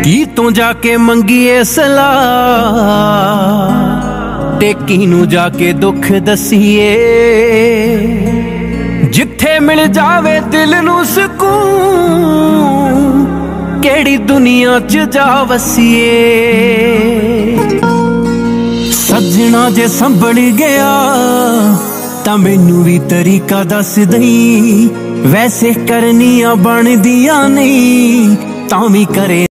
ਧੀ ਤੋਂ ਜਾ ਕੇ ਮੰਗੀਏ ਸਲਾਹ, ਟੇਕੀ ਨੂੰ ਜਾ ਕੇ ਦੁੱਖ ਦਸੀਏ। ਜਿੱਥੇ ਮਿਲ ਜਾਵੇ ਦਿਲ ਨੂੰ ਸਕੂਨ, ਕਿਹੜੀ ਦੁਨੀਆ 'ਚ ਜਾ ਵਸੀਏ। ਸੱਜਣਾ ਜੇ ਸੰਭਲ ਗਿਆ ਤਾਂ ਮੈਨੂੰ ਵੀ ਤਰੀਕਾ ਦੱਸ ਦਈ, ਵੈਸੇ ਕਰਨੀਆਂ ਬਣਦੀਆਂ ਨਹੀਂ ਤਾਂ ਵੀ ਕਰੇ